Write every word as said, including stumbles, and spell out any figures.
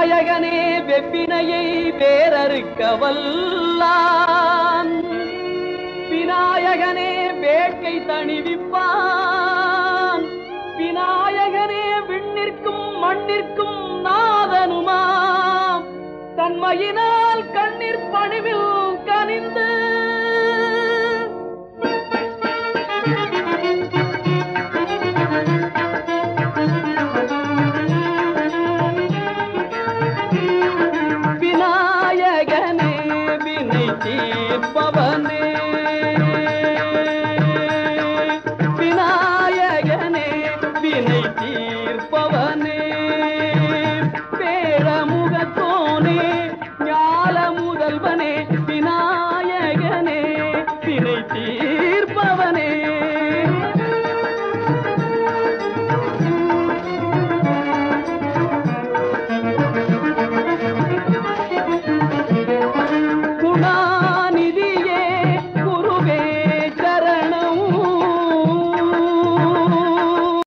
விநாயகனே வெப்பினையை வேறறுக்க வல்லான், விநாயகனே வேட்கை தணிவிப்பான், விநாயகனே விண்ணிற்கும் மண்ணிற்கும் நாதனுமாம், தன்மையினால் கண்ணீர் பணிவில் கனிந்து விநாயகனே வினை தீர்ப்பவனே, விநாயகனே வினை தீர்ப்பவனே.